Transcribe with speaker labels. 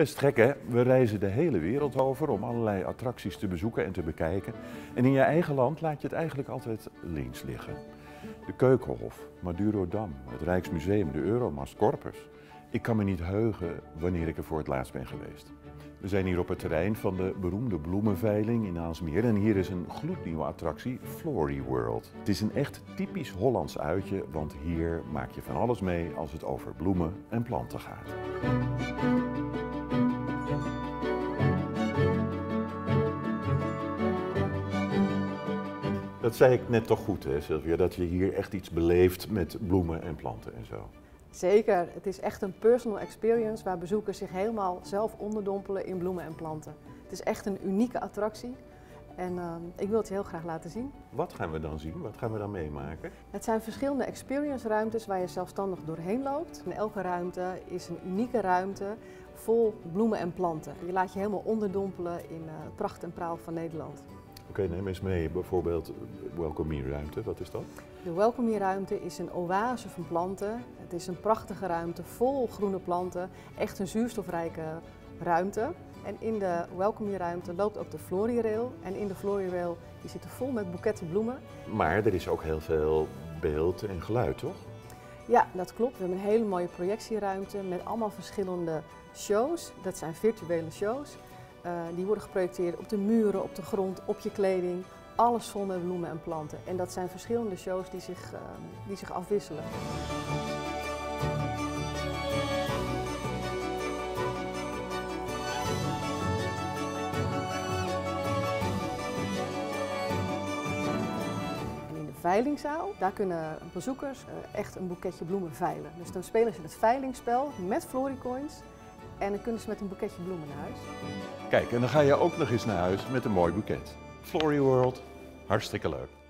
Speaker 1: Best gek hè? We reizen de hele wereld over om allerlei attracties te bezoeken en te bekijken. En in je eigen land laat je het eigenlijk altijd links liggen. De Keukenhof, Madurodam, het Rijksmuseum, de Euromast, Corpus. Ik kan me niet heugen wanneer ik er voor het laatst ben geweest. We zijn hier op het terrein van de beroemde bloemenveiling in Aalsmeer en hier is een gloednieuwe attractie, Flory World. Het is een echt typisch Hollands uitje, want hier maak je van alles mee als het over bloemen en planten gaat. Dat zei ik net toch goed, hè, Sylvia, dat je hier echt iets beleeft met bloemen en planten en zo.
Speaker 2: Zeker, het is echt een personal experience waar bezoekers zich helemaal zelf onderdompelen in bloemen en planten. Het is echt een unieke attractie en ik wil het je heel graag laten zien.
Speaker 1: Wat gaan we dan zien? Wat gaan we dan meemaken?
Speaker 2: Het zijn verschillende experience ruimtes waar je zelfstandig doorheen loopt. En elke ruimte is een unieke ruimte vol bloemen en planten. Je laat je helemaal onderdompelen in pracht en praal van Nederland.
Speaker 1: Oké, neem eens mee, bijvoorbeeld Welcome Me ruimte, wat is dat?
Speaker 2: De Welcome Me ruimte is een oase van planten. Het is een prachtige ruimte vol groene planten, echt een zuurstofrijke ruimte. En in de Welcome Me ruimte loopt ook de Flory Rail. En in de Flory Rail die zit vol met boeketten bloemen.
Speaker 1: Maar er is ook heel veel beeld en geluid, toch?
Speaker 2: Ja, dat klopt. We hebben een hele mooie projectieruimte met allemaal verschillende shows. Dat zijn virtuele shows. Die worden geprojecteerd op de muren, op de grond, op je kleding. Alles vol met bloemen en planten. En dat zijn verschillende shows die zich afwisselen. En in de veilingzaal, daar kunnen bezoekers echt een boeketje bloemen veilen. Dus dan spelen ze het veilingspel met Florycoins. En dan kunnen ze met een boeketje bloemen naar huis.
Speaker 1: Kijk, en dan ga je ook nog eens naar huis met een mooi boeket. Flory World, hartstikke leuk.